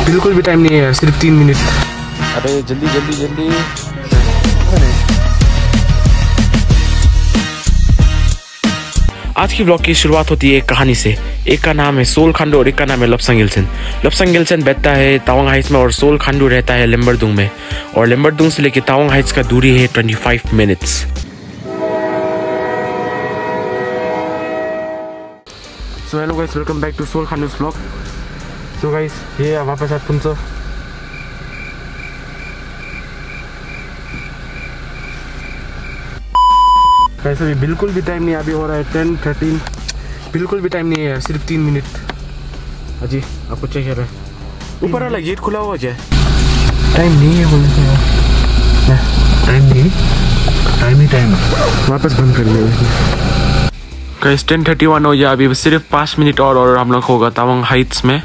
बिल्कुल भी टाइम नहीं है यार, सिर्फ 3 मिनट। अरे जल्दी जल्दी जल्दी। आज की ब्लॉग की शुरुआत होती है एक कहानी से। एक का नाम है सोल खांडू और एक का नाम है लपसंग गिल्सन। लपसंग गिल्सन बैठता है तावांग हाइट्स में और सोल खांडू रहता है लेम्बरदुंग में। और लेम्बरदुंग से लेकर तावांग हाइट्स का दूरी है 25 minutes. So hello guys, welcome back to Sol Khandu's blog. So guys, ये वापस आत तुमचं गाइस, अभी बिल्कुल भी टाइम नहीं, अभी हो रहा है 10:13। बिल्कुल भी टाइम नहीं है यार, सिर्फ 3 मिनट। अजी आपको चेक कर रहा है, ऊपर वाला गेट खुला हुआ क्या? टाइम नहीं है बोलने से यार, टाइम नहीं, टाइम ही टाइम है, वापस बंद कर दिया। गाइस 10:31 हो गया, अभी सिर्फ 5 मिनट और हम लोग होगा तावांग हाइट्स में।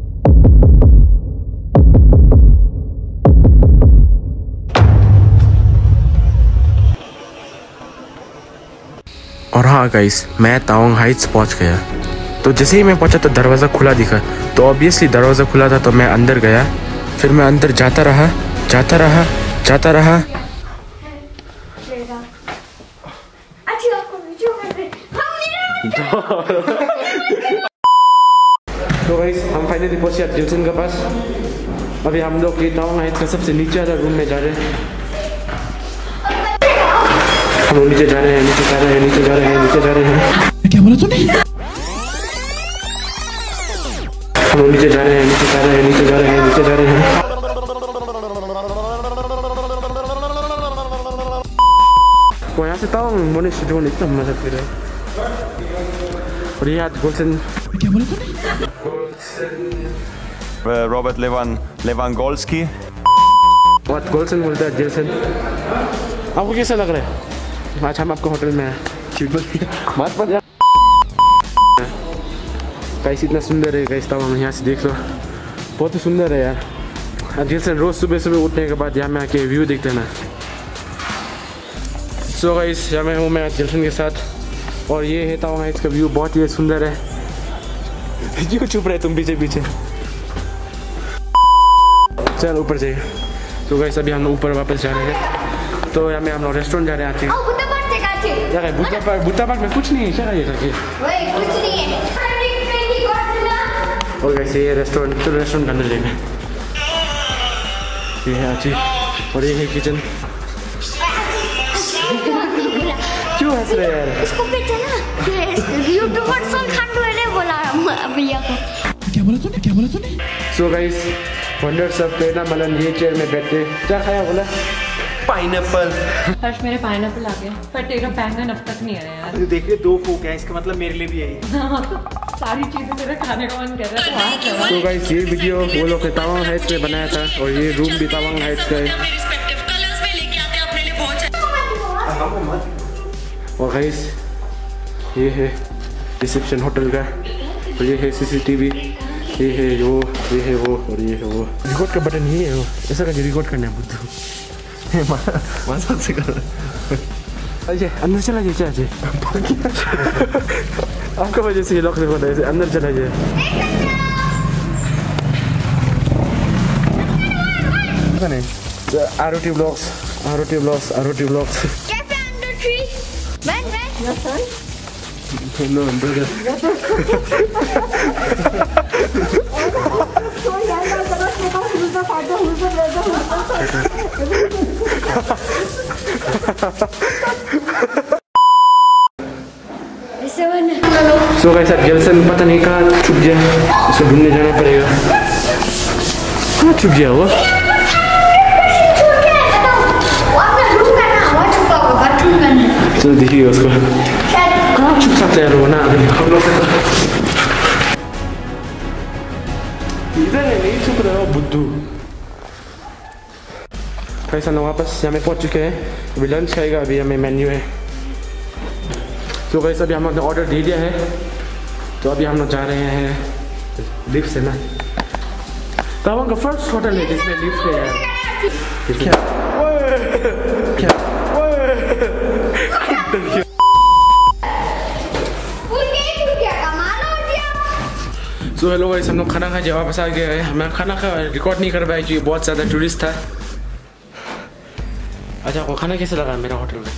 और हाँ गाइस, मैं तावांग हाइट्स पहुंच गया। तो जैसे ही मैं पहुंचा तो दरवाज़ा खुला दिखा, तो ऑब्वियसली दरवाज़ा खुला था तो मैं अंदर गया। फिर मैं अंदर जाता रहा। तो गाइस, हम फाइनली पहुंचे गिल्सन के पास। अभी हम लोग ये तावांग हाइट्स का सबसे नीचे वाला रूम में जा रहे हैं। हम लोग नीचे जा रहे हैं। क्या बोला तूने? हम लोग नीचे जा रहे हैं। वो यहाँ से तावांग मोनेस्ट्री ड्रोन इतना मजा कर रहा है। और ये आज गोल्सन, क्या बोला तूने? रॉबर्ट लेवांगोल्स्की। बहुत गोल्सन बोलता है गिल्सन। आपको कैसा लग रहा है? आज हम आपको होटल में गाइस, इतना सुंदर है गाइस तावांग, यहाँ से देख लो, बहुत ही सुंदर है यार। गिल्सन रोज सुबह उठने के बाद यहाँ में आके व्यू देखते हैं ना। सो गाइस, यहाँ में हूँ मैं गिल्सन के साथ, और ये है तावांग हाइट्स का व्यू, बहुत ही सुंदर है। क्यों चुप रहे तुम पीछे? चल ऊपर जाइए। तो गाइस, अभी हम लोग ऊपर वापस जा रहे हैं। तो यहाँ में हम लोग रेस्टोरेंट जा रहे हैं। बुद्धा पार्क में कुछ नहीं है, क्या ये कुछ नहीं है। और गाइस, ये रेस्टोरेंट, तो रेस्टोरेंट अंदर जाएंगे। ये है आची, और ये है किचन। क्यों हंस रहे यार? इसको बेचा ना, यूट्यूबर सोल खांडू ने बोला भैया को। क्या बोला तूने? सो गाइस, वंडर्स ऑफ पेना मलन ये चेयर में बैठे। क्या खाया बोला? पाइनएप्पल। हर्ष, मेरे पाइनएप्पल आ गए, पर तेरा बैंगन अब तक नहीं आया यार। देख ले, 2 फोक है, इसका मतलब मेरे लिए भी है। हाँ, तो सारी चीजें मेरे खाने का मन कर रहा है, तो आज चलो। तो गाइस, ये वीडियो वो लोग तावांग हाइट्स में बनाया था, और ये रूम भी तावांग हाइट्स का है। और गाइस, ये है रिसेप्शन होटल का, और ये है CCTV, ये है वो, और ये है वो। रिकॉर्ड का बटन ये है, वो ऐसा करके रिकॉर्ड करना है बुद्धू। मजाक से कर अजय, अंदर चला जाइए। आपका वजह से ये लॉक होता है, अंदर चला जाए। ROT blogs. Cafe under tree. When? No, brother. So guys, Gilson पता नहीं कहाँ छुप गया, इसको ढूंढने जाना पड़ेगा। कहाँ छुप गया वो? चलो देखिए उसको, कहाँ छुप सकता है वो ना। हम लोग इधर है, नहीं छुप रहा बुद्धू। कैसा ना, वापस यहाँ में पहुँच चुके हैं। अभी लंच खाएगा, अभी हमें मेन्यू है। तो गाइस, अभी हम लोग ने ऑर्डर दे दिया है, तो अभी हम लोग जा रहे हैं लिफ्ट से ना। तावांग का फर्स्ट होटल है जिसमें लिफ्ट है यार। सो हेलो गाइस, हम लोग खाना खा के वापस आ गए हैं। मैं खाना खा रिकॉर्ड नहीं कर पाया क्योंकि बहुत ज़्यादा टूरिस्ट था। अच्छा, आपको खाना कैसे लगा मेरा होटल में?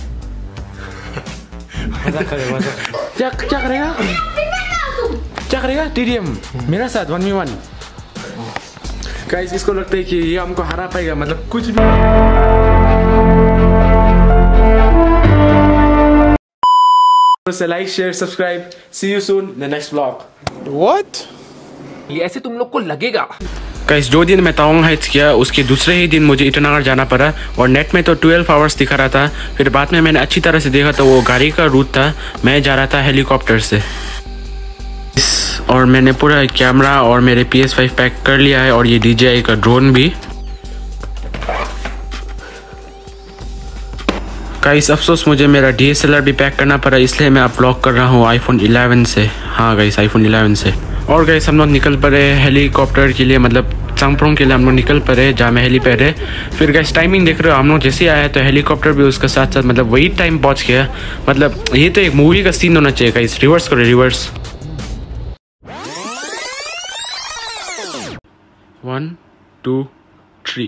मजाक करेगा, क्या करेगा? क्या करेगा? टीडीएम मेरा साथ 1v1। गाइस, इसको लगता है कि ये हमको हरा पाएगा, मतलब कुछ भी। Like, share, subscribe. See you soon the next vlog. What? ये ऐसे तुम लोग को लगेगा। गाइस, जो दिन मैं तवांग हाइट्स किया उसके दूसरे ही दिन मुझे ईटानगर जाना पड़ा और नेट में तो 12 आवर्स दिखा रहा था। फिर बाद में मैंने अच्छी तरह से देखा तो वो गाड़ी का रूट था, मैं जा रहा था हेलीकॉप्टर से। और मैंने पूरा कैमरा और मेरे PS5 पैक कर लिया है और ये DJI का ड्रोन भी। गाइस, अफसोस मुझे मेरा DSLR भी पैक करना पड़ा, इसलिए मैं अब व्लॉग कर रहा हूँ iPhone 11 से। हाँ गाइस, iPhone 11 से। और गाइस, हम लोग निकल पड़े हेलीकॉप्टर के लिए, मतलब चांगप्रोंग के लिए हम लोग निकल पड़े जहाँ में हेलीपैड है। फिर गाइस, टाइमिंग देख रहे हो, हम लोग जैसे आए तो हेलीकॉप्टर भी उसके साथ साथ मतलब वही टाइम पहुँच गया। मतलब ये तो एक मूवी का सीन होना चाहिए गाइस। रिवर्स करो, रिवर्स। 1 2 3।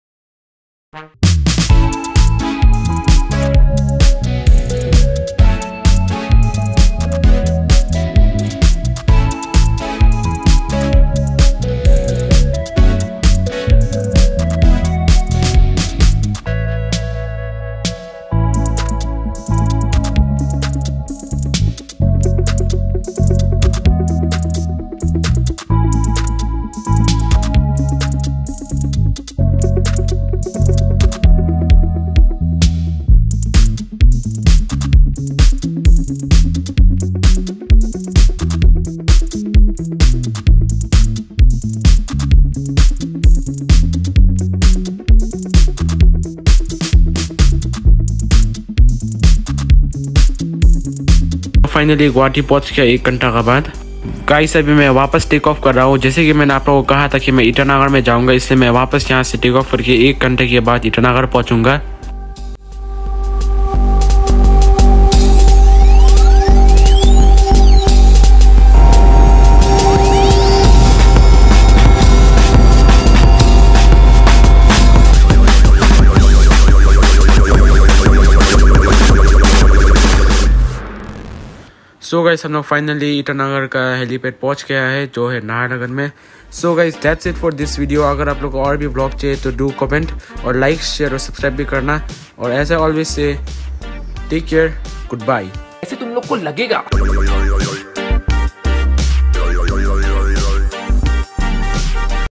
फाइनली गुवाहाटी पहुंच गया 1 घंटा का बाद। गाइस, अभी मैं वापस टेक ऑफ कर रहा हूँ। जैसे कि मैंने आप लोगों को कहा था कि मैं ईटानगर में जाऊंगा, इसलिए मैं वापस यहाँ से टेक ऑफ करके 1 घंटे के बाद ईटानगर पहुंचूंगा। सो गाइस, हम लोग फाइनली ईटानगर का हेलीपैड पहुंच गया है जो है नाहरनगर में। So guys, that's it for this video. अगर आप लोग को और भी ब्लॉग चाहिए तो डू कमेंट और लाइक, शेयर और सब्सक्राइब भी करना। और as I always say, take care, good bye. ऐसे तुम लोग को लगेगा।